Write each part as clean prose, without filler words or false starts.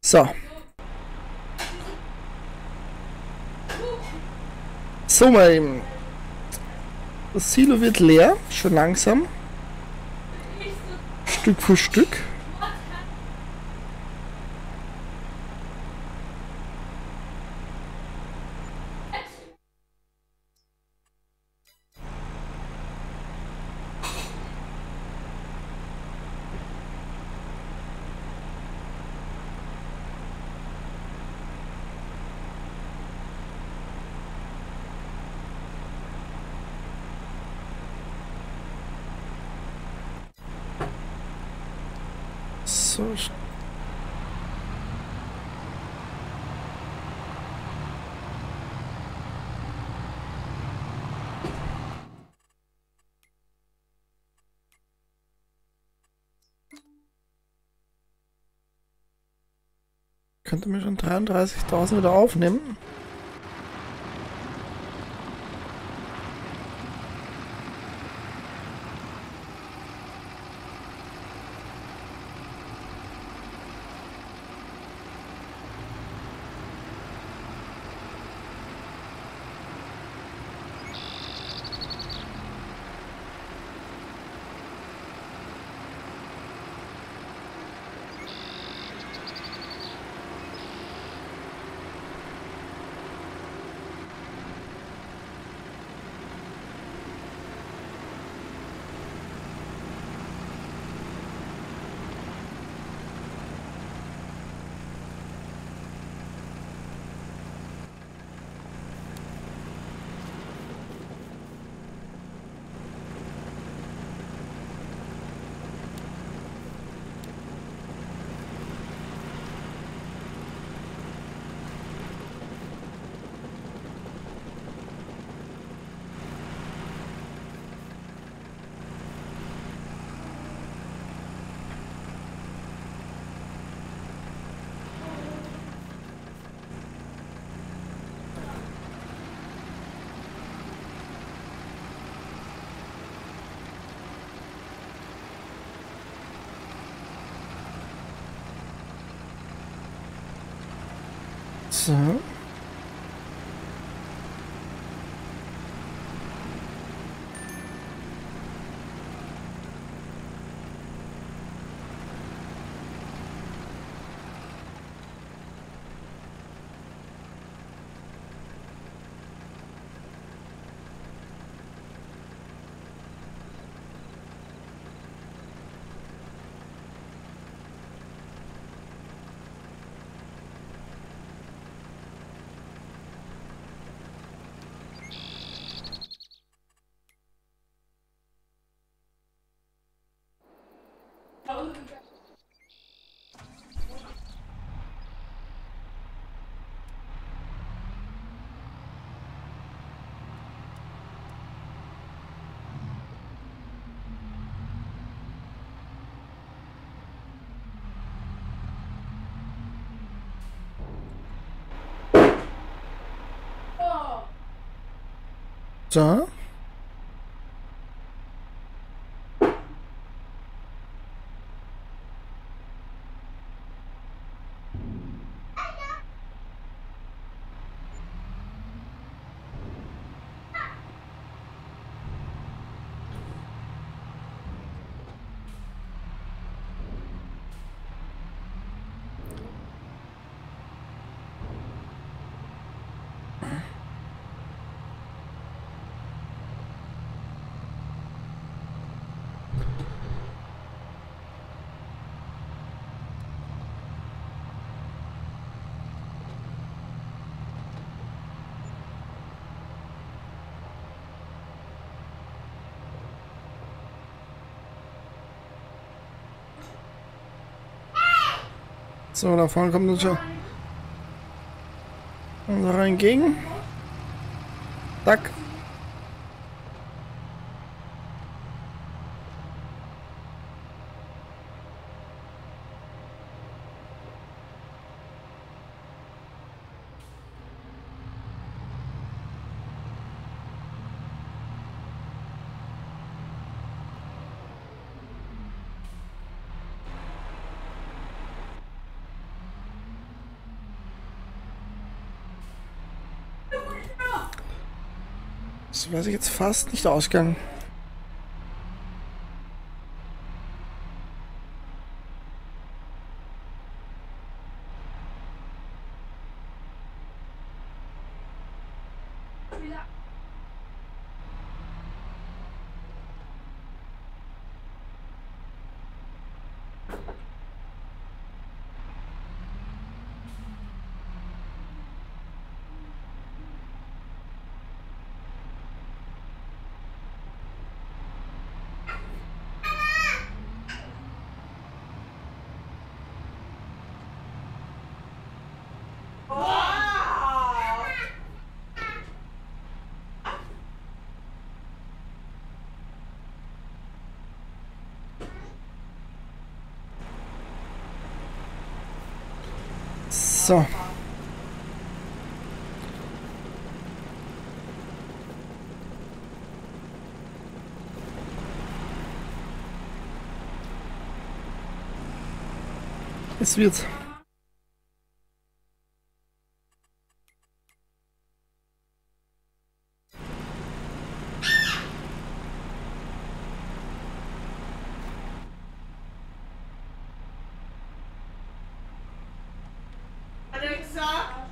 So. So, mal eben. Das Silo wird leer, schon langsam. Stück für Stück. So. Könnte mir schon 33.000 wieder aufnehmen. So. So. So, da vorne kommt uns schon unserer entgegen. Zack. Das weiß ich jetzt fast nicht ausgegangen. So. Es wird. Alexa.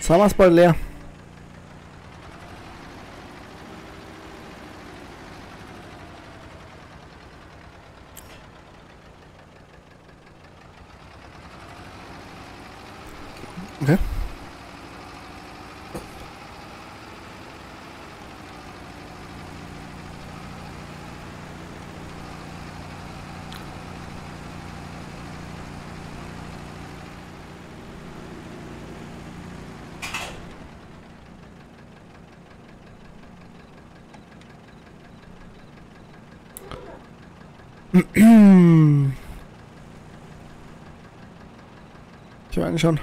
Sagen wir es bald leer. Okay. Ich meine schon.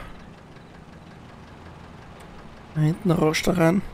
Da hinten rauscht er rein.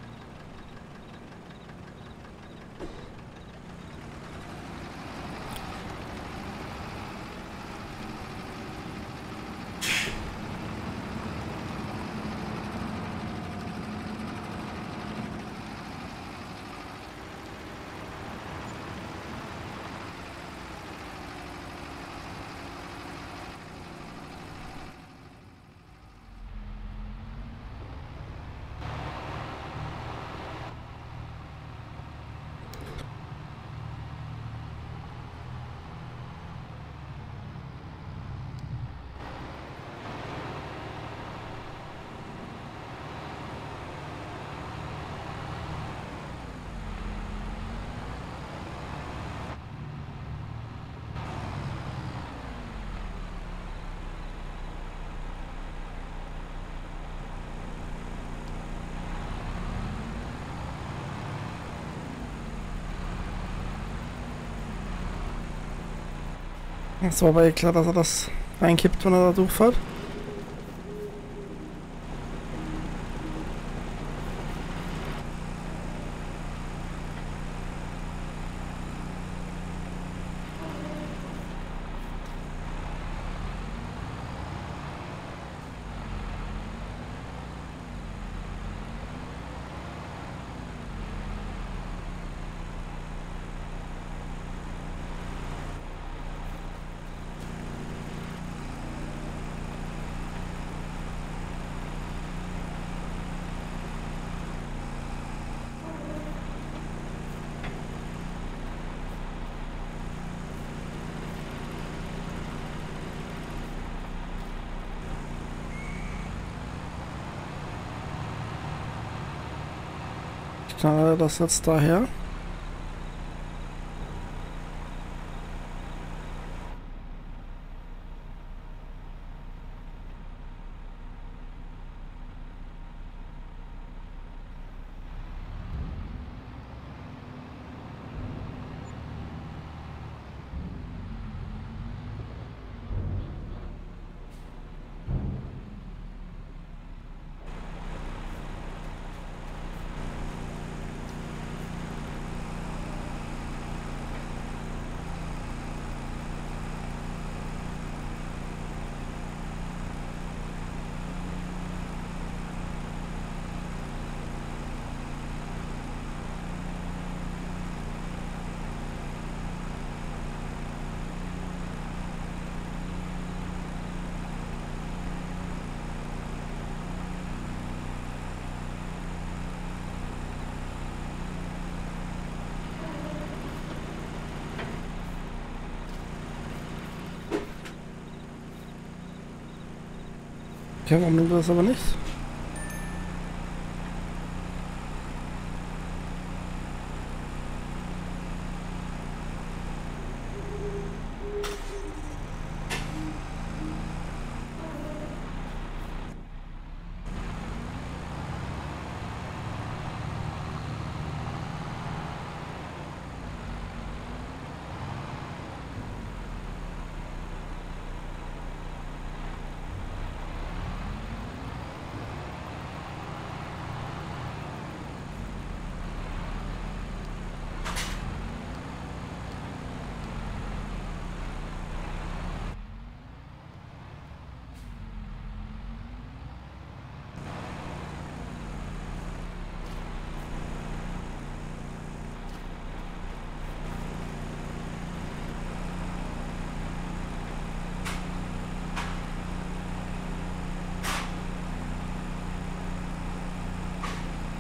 Es war aber eh klar, dass er das reinkippt, wenn er da durchfährt. Ich knalle das jetzt daher. Okay, warum nimmt er das aber nicht?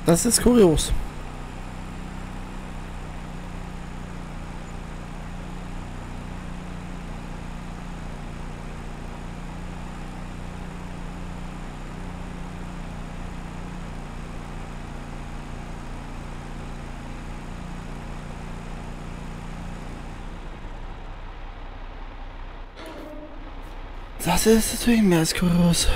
Das ist kurios. Das ist natürlich mehr als kurios.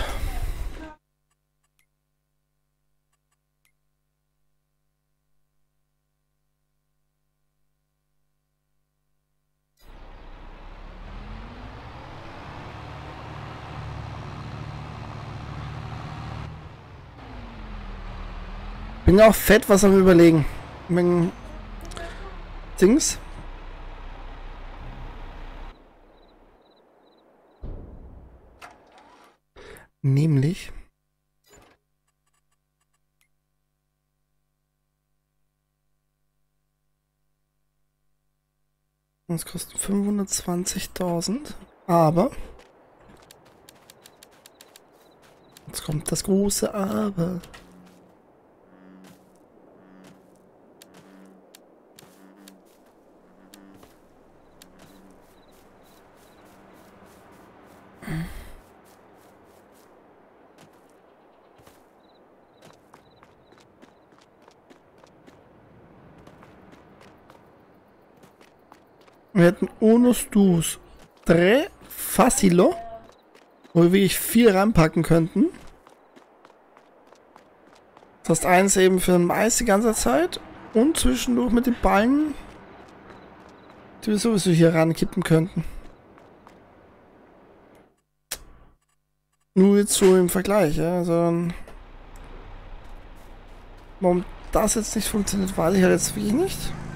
Bin auch fett was am Überlegen. Mit Dings. Nämlich. Das kostet 520.000. Aber. Jetzt kommt das große Aber. Wir hätten Unus Dus 3 Facilo, wo wir wirklich viel reinpacken könnten. Das heißt, eins eben für den Mais die ganze Zeit und zwischendurch mit den Ballen, die wir sowieso hier rankippen könnten. Nur jetzt so im Vergleich, ja, also warum das jetzt nicht funktioniert, weiß ich halt jetzt wirklich nicht.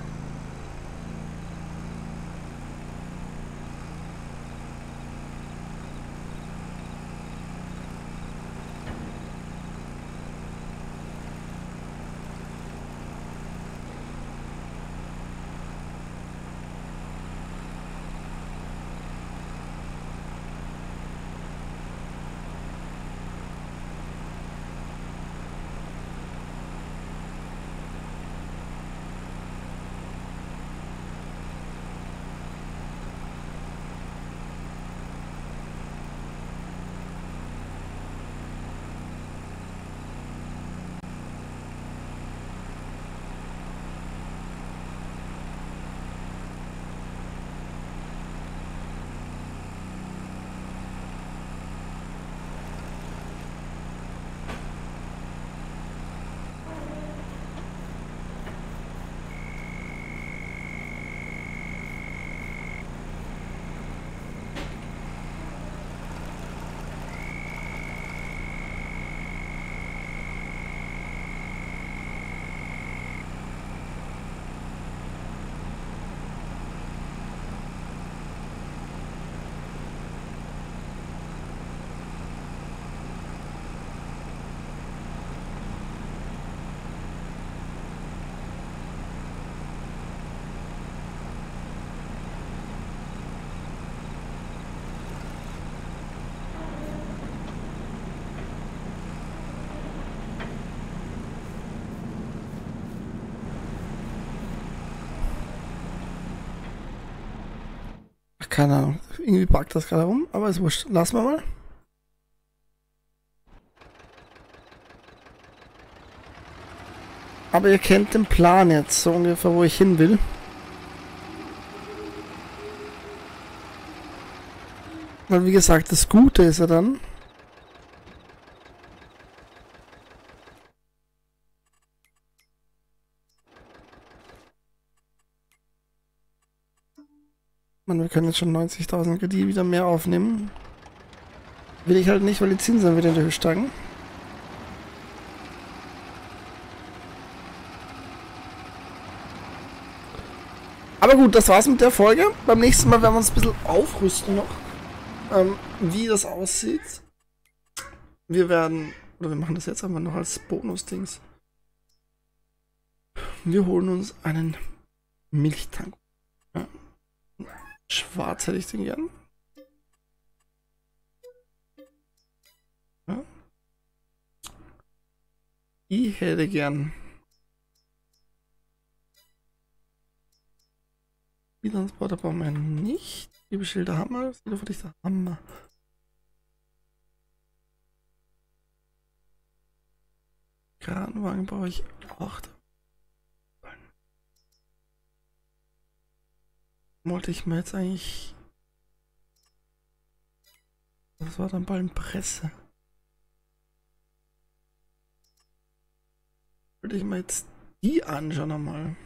Keine Ahnung. Irgendwie packt das gerade rum, aber ist wurscht. Lassen wir mal. Aber ihr kennt den Plan jetzt, so ungefähr, wo ich hin will. Weil wie gesagt, das Gute ist ja dann, wir können jetzt schon 90.000 Kredit wieder mehr aufnehmen. Will ich halt nicht, weil die Zinsen wieder in die Höhe steigen. Aber gut, das war's mit der Folge. Beim nächsten Mal werden wir uns ein bisschen aufrüsten noch. Wie das aussieht. Wir werden, oder wir machen das jetzt einfach noch als Bonus-Dings. Wir holen uns einen Milchtank. Ja. Schwarz hätte ich den gern. Ja. Ich hätte gern Transporter brauchen wir nicht. Schilder haben wir, Siloverdichter haben wir. Kranwagen brauche ich auch. Wollte ich mir jetzt eigentlich... Das war dann Ballenpresse. Wollte ich mir jetzt die anschauen einmal.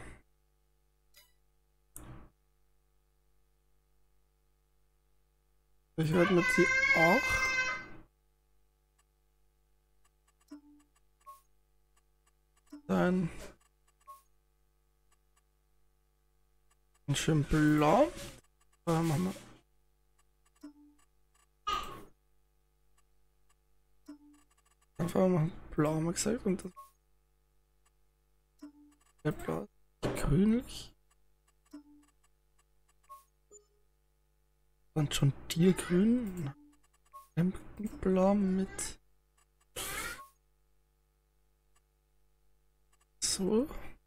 Ich werde mit sie auch. Dann ein schön blau. Machen wir. Einfach mal blau haben wir gesagt und das der blau grünlich. Dann schon Tiergrün. Blau mit so.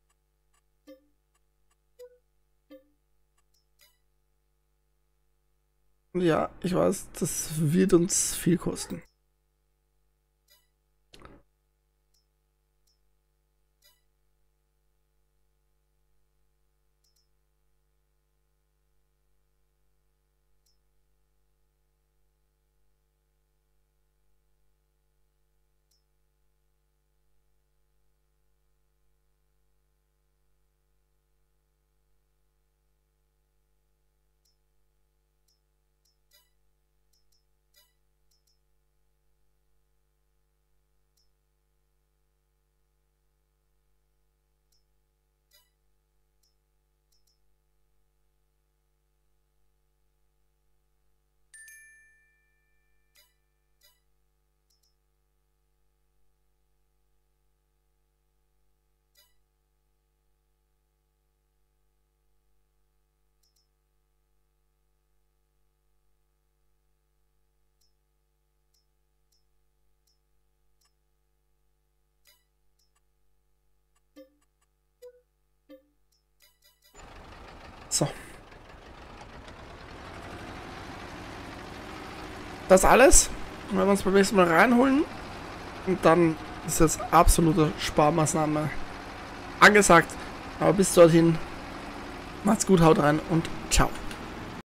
Ja, ich weiß, das wird uns viel kosten. So. Das alles. Wir werden uns beim nächsten Mal reinholen. Und dann ist jetzt absolute Sparmaßnahme angesagt. Aber bis dorthin, macht's gut, haut rein und ciao.